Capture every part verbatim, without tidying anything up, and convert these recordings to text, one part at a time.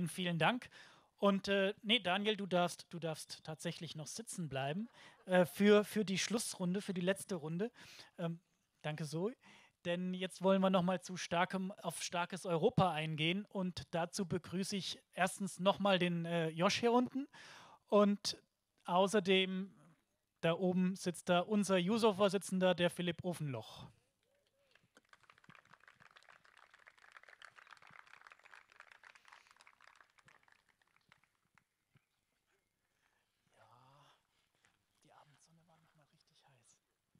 vielen, vielen Dank. Und äh, nee, Daniel, du darfst, du darfst tatsächlich noch sitzen bleiben äh, für, für die Schlussrunde, für die letzte Runde. Ähm, danke, Zoe. Denn jetzt wollen wir nochmal zu starkem, auf starkes Europa eingehen. Und dazu begrüße ich erstens nochmal den äh, Josh hier unten. Und außerdem, da oben sitzt da unser Juso-Vorsitzender, der Philipp Ofenloch. Die Abendsonne war nochmal richtig heiß.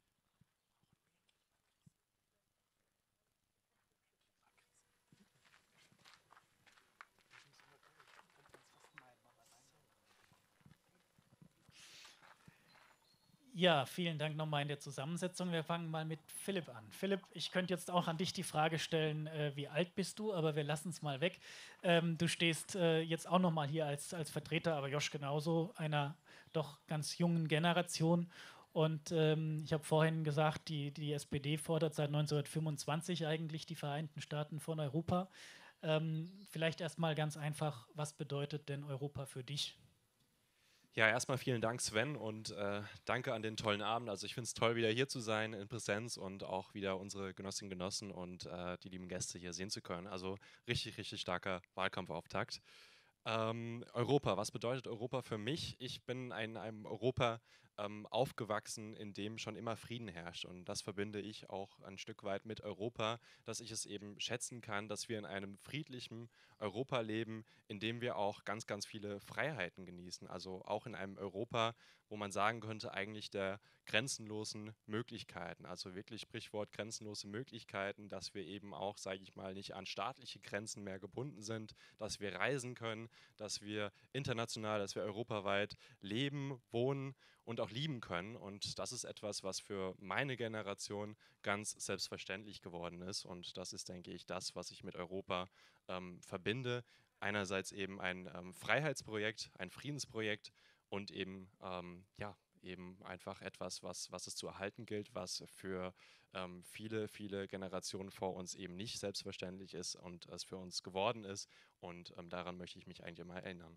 Ja, vielen Dank nochmal in der Zusammensetzung. Wir fangen mal mit Philipp an. Philipp, ich könnte jetzt auch an dich die Frage stellen, äh, wie alt bist du, aber wir lassen es mal weg. Ähm, du stehst äh, jetzt auch nochmal hier als, als Vertreter, aber Josh genauso, einer doch ganz jungen Generation. Und ähm, ich habe vorhin gesagt, die, die S P D fordert seit neunzehnhundertfünfundzwanzig eigentlich die Vereinten Staaten von Europa. Ähm, vielleicht erstmal ganz einfach, was bedeutet denn Europa für dich? Ja, erstmal vielen Dank, Sven, und äh, danke an den tollen Abend. Also ich finde es toll, wieder hier zu sein in Präsenz und auch wieder unsere Genossinnen und Genossen und äh, die lieben Gäste hier sehen zu können. Also richtig, richtig starker Wahlkampfauftakt. Ähm, Europa, was bedeutet Europa für mich? Ich bin in einem Europa ähm, aufgewachsen, in dem schon immer Frieden herrscht. Und das verbinde ich auch ein Stück weit mit Europa, dass ich es eben schätzen kann, dass wir in einem friedlichen Europa leben, in dem wir auch ganz, ganz viele Freiheiten genießen. Also auch in einem Europa, wo man sagen könnte, eigentlich der grenzenlosen Möglichkeiten. Also wirklich Sprichwort grenzenlose Möglichkeiten, dass wir eben auch, sage ich mal, nicht an staatliche Grenzen mehr gebunden sind, dass wir reisen können, dass wir international, dass wir europaweit leben, wohnen und auch lieben können. Und das ist etwas, was für meine Generation ganz selbstverständlich geworden ist. Und das ist, denke ich, das, was ich mit Europa ähm, verbinde. Einerseits eben ein ähm, Freiheitsprojekt, ein Friedensprojekt und eben, ähm, ja, eben einfach etwas, was, was es zu erhalten gilt, was für ähm, viele, viele Generationen vor uns eben nicht selbstverständlich ist und es für uns geworden ist. Und ähm, daran möchte ich mich eigentlich immer erinnern.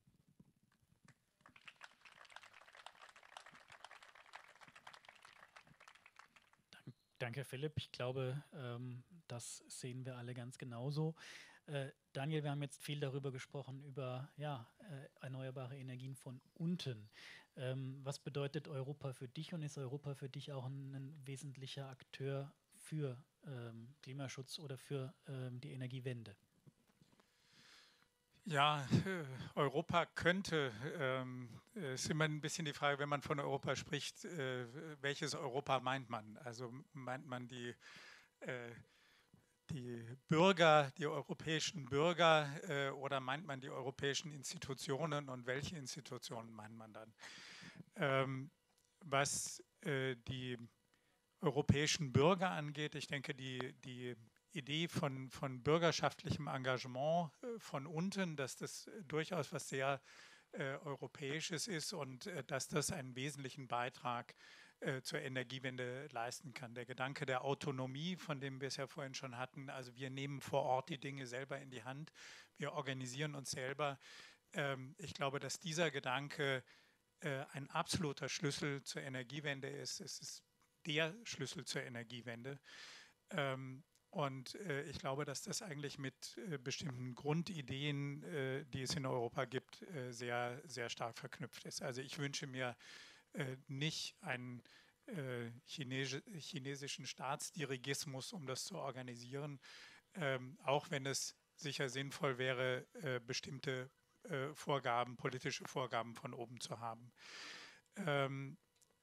Danke, Philipp. Ich glaube, ähm, das sehen wir alle ganz genauso. Äh, Daniel, wir haben jetzt viel darüber gesprochen, über ja, äh, erneuerbare Energien von unten. Ähm, was bedeutet Europa für dich und ist Europa für dich auch ein, ein wesentlicher Akteur für ähm, Klimaschutz oder für ähm, die Energiewende? Ja, äh, Europa könnte, ähm, ist immer ein bisschen die Frage, wenn man von Europa spricht, äh, welches Europa meint man? Also meint man die, äh, die Bürger, die europäischen Bürger äh, oder meint man die europäischen Institutionen und welche Institutionen meint man dann? Ähm, was äh, die europäischen Bürger angeht, ich denke, die, die Idee von, von bürgerschaftlichem Engagement äh, von unten, dass das durchaus was sehr äh, Europäisches ist und äh, dass das einen wesentlichen Beitrag äh, zur Energiewende leisten kann. Der Gedanke der Autonomie, von dem wir es ja vorhin schon hatten, also wir nehmen vor Ort die Dinge selber in die Hand, wir organisieren uns selber. Ähm, ich glaube, dass dieser Gedanke äh, ein absoluter Schlüssel zur Energiewende ist. Es ist der Schlüssel zur Energiewende. Ähm, und äh, ich glaube, dass das eigentlich mit äh, bestimmten Grundideen, äh, die es in Europa gibt, äh, sehr, sehr stark verknüpft ist. Also ich wünsche mir äh, nicht einen äh, Chines chinesischen Staatsdirigismus, um das zu organisieren, ähm, auch wenn es sicher sinnvoll wäre, äh, bestimmte äh, Vorgaben, politische Vorgaben von oben zu haben. Ähm,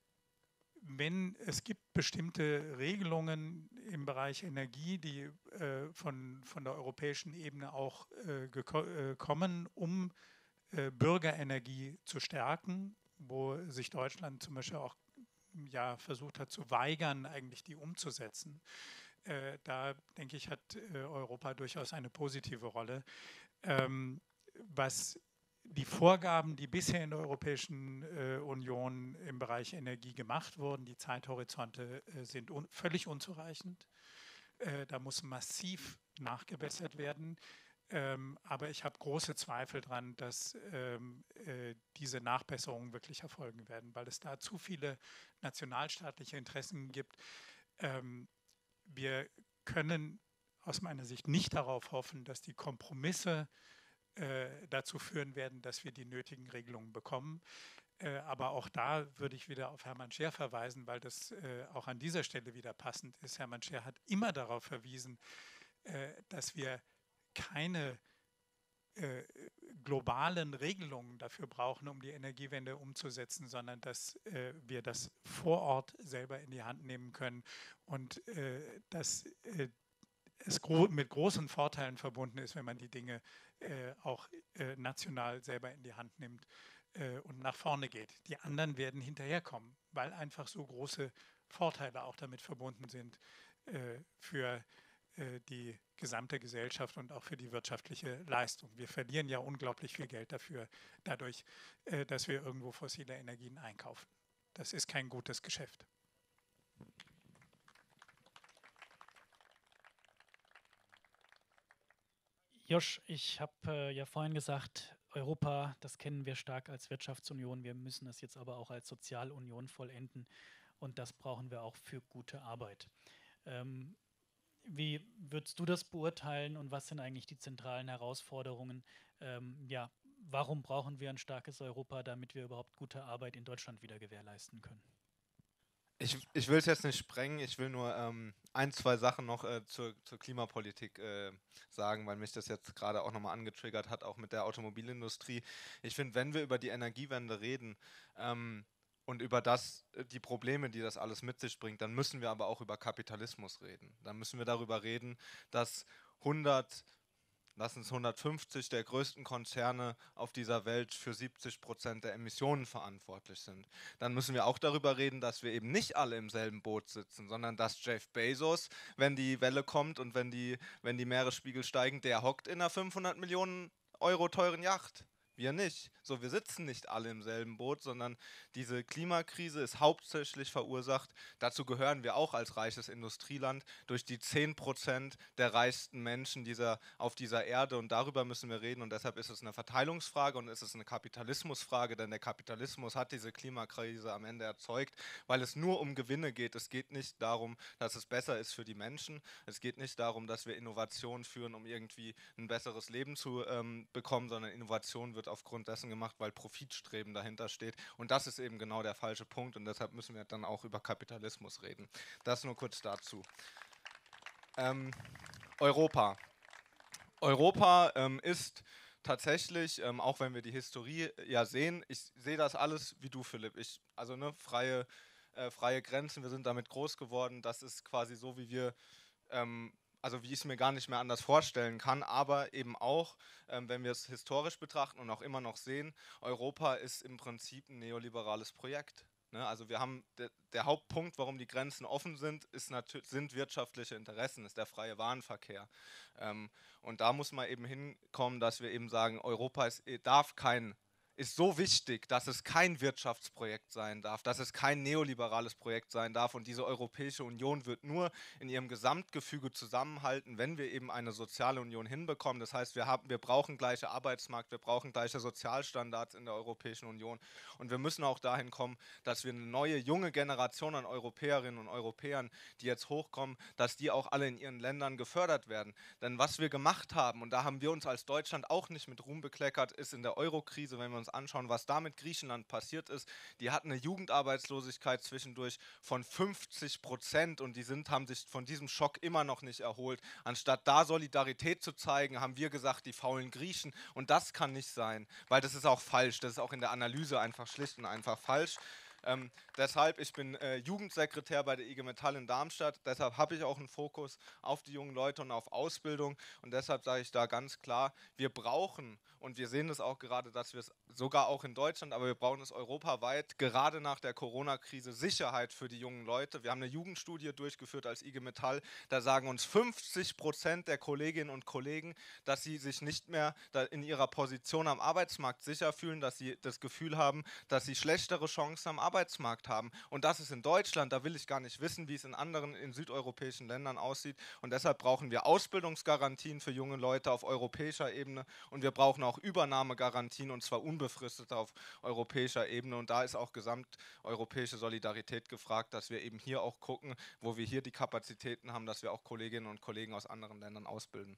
wenn es gibt bestimmte Regelungen im Bereich Energie, die äh, von, von der europäischen Ebene auch äh, äh, kommen, um äh, Bürgerenergie zu stärken, wo sich Deutschland zum Beispiel auch ja, versucht hat zu weigern, eigentlich die umzusetzen. Äh, da denke ich, hat äh, Europa durchaus eine positive Rolle. Ähm, was die Vorgaben, die bisher in der Europäischen äh, Union im Bereich Energie gemacht wurden, die Zeithorizonte äh, sind un völlig unzureichend. Äh, da muss massiv nachgebessert werden. Ähm, aber ich habe große Zweifel daran, dass ähm, äh, diese Nachbesserungen wirklich erfolgen werden, weil es da zu viele nationalstaatliche Interessen gibt. Ähm, wir können aus meiner Sicht nicht darauf hoffen, dass die Kompromisse äh, dazu führen werden, dass wir die nötigen Regelungen bekommen. Äh, aber auch da würde ich wieder auf Hermann Scher verweisen, weil das äh, auch an dieser Stelle wieder passend ist. Hermann Scher hat immer darauf verwiesen, äh, dass wir keine äh, globalen Regelungen dafür brauchen, um die Energiewende umzusetzen, sondern dass äh, wir das vor Ort selber in die Hand nehmen können und äh, dass äh, es gro mit großen Vorteilen verbunden ist, wenn man die Dinge äh, auch äh, national selber in die Hand nimmt äh, und nach vorne geht. Die anderen werden hinterherkommen, weil einfach so große Vorteile auch damit verbunden sind äh, für äh, die gesamte Gesellschaft und auch für die wirtschaftliche Leistung. Wir verlieren ja unglaublich viel Geld dafür, dadurch, äh, dass wir irgendwo fossile Energien einkaufen. Das ist kein gutes Geschäft. Josch, ich habe äh, ja vorhin gesagt, Europa, das kennen wir stark als Wirtschaftsunion. Wir müssen das jetzt aber auch als Sozialunion vollenden. Und das brauchen wir auch für gute Arbeit. Ähm, wie würdest du das beurteilen und was sind eigentlich die zentralen Herausforderungen? Ähm, ja, warum brauchen wir ein starkes Europa, damit wir überhaupt gute Arbeit in Deutschland wieder gewährleisten können? Ich, ich will es jetzt nicht sprengen, ich will nur ähm, ein, zwei Sachen noch äh, zur, zur Klimapolitik äh, sagen, weil mich das jetzt gerade auch nochmal angetriggert hat, auch mit der Automobilindustrie. Ich finde, wenn wir über die Energiewende reden ähm, und über das, äh, die Probleme, die das alles mit sich bringt, dann müssen wir aber auch über Kapitalismus reden. Dann müssen wir darüber reden, dass hundert lassen es hundertfünfzig der größten Konzerne auf dieser Welt für siebzig Prozent der Emissionen verantwortlich sind. Dann müssen wir auch darüber reden, dass wir eben nicht alle im selben Boot sitzen, sondern dass Jeff Bezos, wenn die Welle kommt und wenn die, wenn die Meeresspiegel steigen, der hockt in einer fünfhundert Millionen Euro teuren Yacht. Wir nicht. So, wir sitzen nicht alle im selben Boot, sondern diese Klimakrise ist hauptsächlich verursacht, dazu gehören wir auch als reiches Industrieland, durch die zehn Prozent der reichsten Menschen dieser, auf dieser Erde, und darüber müssen wir reden, und deshalb ist es eine Verteilungsfrage und ist es eine Kapitalismusfrage, denn der Kapitalismus hat diese Klimakrise am Ende erzeugt, weil es nur um Gewinne geht. Es geht nicht darum, dass es besser ist für die Menschen, es geht nicht darum, dass wir Innovationen führen, um irgendwie ein besseres Leben zu ähm, bekommen, sondern Innovation wird aufgrund dessen gemacht, weil Profitstreben dahinter steht. Und das ist eben genau der falsche Punkt und deshalb müssen wir dann auch über Kapitalismus reden. Das nur kurz dazu. Ähm, Europa. Europa ähm, ist tatsächlich, ähm, auch wenn wir die Historie ja sehen, ich sehe das alles wie du, Philipp. Ich, also ne, freie, äh, freie Grenzen, wir sind damit groß geworden. Das ist quasi so, wie wir ähm, also wie ich es mir gar nicht mehr anders vorstellen kann, aber eben auch, ähm, wenn wir es historisch betrachten und auch immer noch sehen, Europa ist im Prinzip ein neoliberales Projekt. Ne? Also wir haben, de, der Hauptpunkt, warum die Grenzen offen sind, ist sind wirtschaftliche Interessen, ist der freie Warenverkehr. Ähm, und da muss man eben hinkommen, dass wir eben sagen, Europa ist, darf kein ist so wichtig, dass es kein Wirtschaftsprojekt sein darf, dass es kein neoliberales Projekt sein darf und diese Europäische Union wird nur in ihrem Gesamtgefüge zusammenhalten, wenn wir eben eine soziale Union hinbekommen. Das heißt, wir, haben, wir brauchen gleiche Arbeitsmarkt, wir brauchen gleiche Sozialstandards in der Europäischen Union und wir müssen auch dahin kommen, dass wir eine neue, junge Generation an Europäerinnen und Europäern, die jetzt hochkommen, dass die auch alle in ihren Ländern gefördert werden. Denn was wir gemacht haben, und da haben wir uns als Deutschland auch nicht mit Ruhm bekleckert, ist in der Eurokrise, wenn wir uns anschauen, was da mit Griechenland passiert ist. Die hatten eine Jugendarbeitslosigkeit zwischendurch von fünfzig Prozent und die sind, haben sich von diesem Schock immer noch nicht erholt. Anstatt da Solidarität zu zeigen, haben wir gesagt, die faulen Griechen, und das kann nicht sein, weil das ist auch falsch, das ist auch in der Analyse einfach schlicht und einfach falsch. Ähm, deshalb, ich bin äh, Jugendsekretär bei der I G Metall in Darmstadt, deshalb habe ich auch einen Fokus auf die jungen Leute und auf Ausbildung und deshalb sage ich da ganz klar, wir brauchen, und wir sehen das auch gerade, dass wir es sogar auch in Deutschland, aber wir brauchen es europaweit, gerade nach der Corona-Krise, Sicherheit für die jungen Leute. Wir haben eine Jugendstudie durchgeführt als I G Metall, da sagen uns fünfzig Prozent der Kolleginnen und Kollegen, dass sie sich nicht mehr in ihrer Position am Arbeitsmarkt sicher fühlen, dass sie das Gefühl haben, dass sie schlechtere Chancen am Arbeitsmarkt Arbeitsmarkt haben. Und das ist in Deutschland, da will ich gar nicht wissen, wie es in anderen, in südeuropäischen Ländern aussieht. Und deshalb brauchen wir Ausbildungsgarantien für junge Leute auf europäischer Ebene und wir brauchen auch Übernahmegarantien und zwar unbefristet auf europäischer Ebene. Und da ist auch gesamteuropäische Solidarität gefragt, dass wir eben hier auch gucken, wo wir hier die Kapazitäten haben, dass wir auch Kolleginnen und Kollegen aus anderen Ländern ausbilden.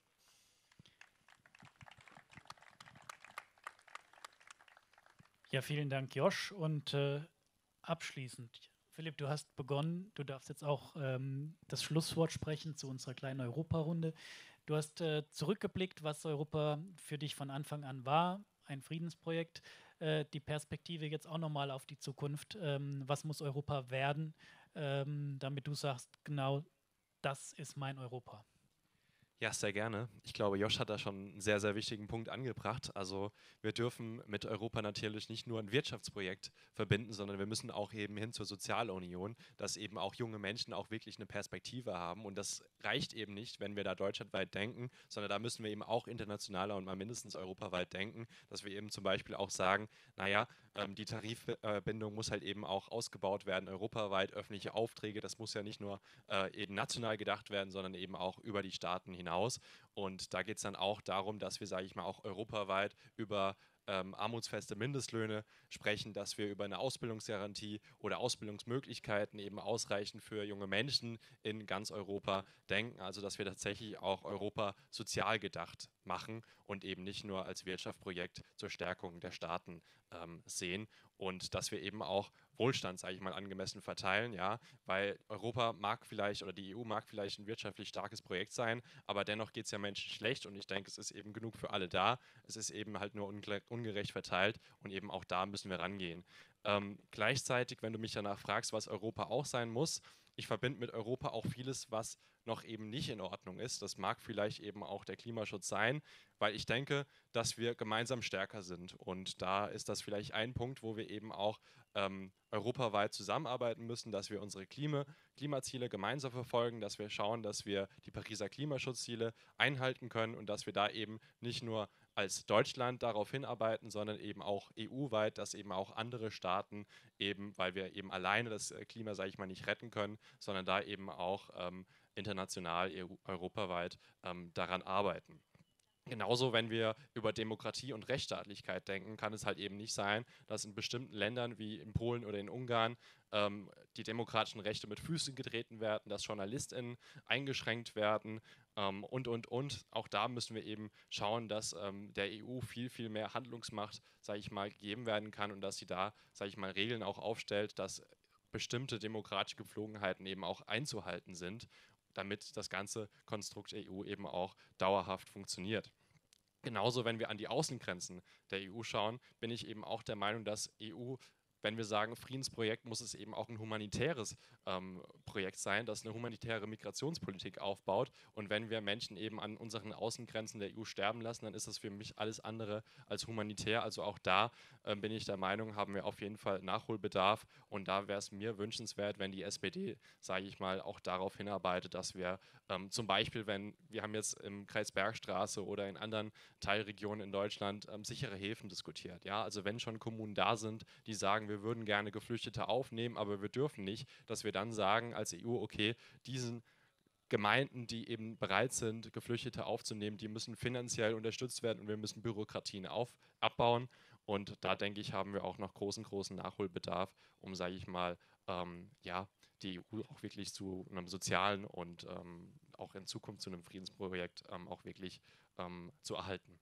Ja, vielen Dank, Josh. Und äh, abschließend, Philipp, du hast begonnen, du darfst jetzt auch ähm, das Schlusswort sprechen zu unserer kleinen Europarunde. Du hast äh, zurückgeblickt, was Europa für dich von Anfang an war, ein Friedensprojekt, äh, die Perspektive jetzt auch nochmal auf die Zukunft. Ähm, was muss Europa werden, ähm, damit du sagst, genau das ist mein Europa? Ja, sehr gerne. Ich glaube, Josh hat da schon einen sehr, sehr wichtigen Punkt angebracht. Also wir dürfen mit Europa natürlich nicht nur ein Wirtschaftsprojekt verbinden, sondern wir müssen auch eben hin zur Sozialunion, dass eben auch junge Menschen auch wirklich eine Perspektive haben. Und das reicht eben nicht, wenn wir da deutschlandweit denken, sondern da müssen wir eben auch internationaler und mal mindestens europaweit denken, dass wir eben zum Beispiel auch sagen, naja, ähm, die Tarifbindung muss halt eben auch ausgebaut werden, europaweit, öffentliche Aufträge, das muss ja nicht nur äh, eben national gedacht werden, sondern eben auch über die Staaten hinaus. Und da geht es dann auch darum, dass wir, sage ich mal, auch europaweit über ähm, armutsfeste Mindestlöhne sprechen, dass wir über eine Ausbildungsgarantie oder Ausbildungsmöglichkeiten eben ausreichend für junge Menschen in ganz Europa denken. Also dass wir tatsächlich auch Europa sozial gedacht machen und eben nicht nur als Wirtschaftsprojekt zur Stärkung der Staaten ähm, sehen. Und dass wir eben auch Wohlstand, sage ich mal, angemessen verteilen, ja, weil Europa mag vielleicht oder die E U mag vielleicht ein wirtschaftlich starkes Projekt sein, aber dennoch geht es ja Menschen schlecht und ich denke, es ist eben genug für alle da. Es ist eben halt nur ungerecht verteilt und eben auch da müssen wir rangehen. Ähm, gleichzeitig, wenn du mich danach fragst, was Europa auch sein muss, ich verbinde mit Europa auch vieles, was noch eben nicht in Ordnung ist. Das mag vielleicht eben auch der Klimaschutz sein, weil ich denke, dass wir gemeinsam stärker sind. Und da ist das vielleicht ein Punkt, wo wir eben auch ähm, europaweit zusammenarbeiten müssen, dass wir unsere Klima Klimaziele gemeinsam verfolgen, dass wir schauen, dass wir die Pariser Klimaschutzziele einhalten können und dass wir da eben nicht nur als Deutschland darauf hinarbeiten, sondern eben auch E U-weit, dass eben auch andere Staaten eben, weil wir eben alleine das Klima, sage ich mal, nicht retten können, sondern da eben auch ähm, international, E U, europaweit ähm, daran arbeiten. Genauso, wenn wir über Demokratie und Rechtsstaatlichkeit denken, kann es halt eben nicht sein, dass in bestimmten Ländern wie in Polen oder in Ungarn ähm, die demokratischen Rechte mit Füßen getreten werden, dass JournalistInnen eingeschränkt werden ähm, und, und, und. Auch da müssen wir eben schauen, dass ähm, der E U viel, viel mehr Handlungsmacht, sage ich mal, gegeben werden kann und dass sie da, sage ich mal, Regeln auch aufstellt, dass bestimmte demokratische Gepflogenheiten eben auch einzuhalten sind, damit das ganze Konstrukt E U eben auch dauerhaft funktioniert. Genauso, wenn wir an die Außengrenzen der E U schauen, bin ich eben auch der Meinung, dass E U, wenn wir sagen Friedensprojekt, muss es eben auch ein humanitäres ähm, Projekt sein, das eine humanitäre Migrationspolitik aufbaut. Und wenn wir Menschen eben an unseren Außengrenzen der E U sterben lassen, dann ist das für mich alles andere als humanitär. Also auch da ähm, bin ich der Meinung, haben wir auf jeden Fall Nachholbedarf. Und da wäre es mir wünschenswert, wenn die S P D, sage ich mal, auch darauf hinarbeitet, dass wir ähm, zum Beispiel, wenn wir haben jetzt im Kreis Bergstraße oder in anderen Teilregionen in Deutschland ähm, sichere Häfen diskutiert. Ja? Also wenn schon Kommunen da sind, die sagen, wir würden gerne Geflüchtete aufnehmen, aber wir dürfen nicht, dass wir dann sagen als E U, okay, diesen Gemeinden, die eben bereit sind, Geflüchtete aufzunehmen, die müssen finanziell unterstützt werden und wir müssen Bürokratien auf, abbauen. Und da denke ich, haben wir auch noch großen, großen Nachholbedarf, um, sage ich mal, ähm, ja, die E U auch wirklich zu einem sozialen und ähm, auch in Zukunft zu einem Friedensprojekt ähm, auch wirklich ähm, zu erhalten.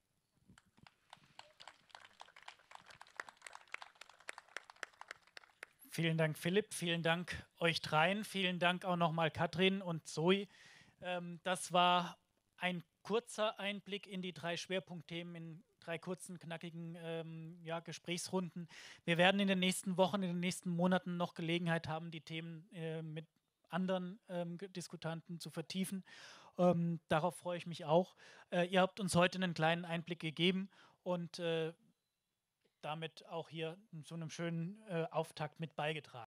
Vielen Dank, Philipp. Vielen Dank euch dreien. Vielen Dank auch nochmal Katrin und Zoe. Ähm, das war ein kurzer Einblick in die drei Schwerpunktthemen in drei kurzen, knackigen ähm, ja, Gesprächsrunden. Wir werden in den nächsten Wochen, in den nächsten Monaten noch Gelegenheit haben, die Themen äh, mit anderen ähm, Diskutanten zu vertiefen. Ähm, darauf freue ich mich auch. Äh, ihr habt uns heute einen kleinen Einblick gegeben und äh, damit auch hier zu einem schönen äh, Auftakt mit beigetragen.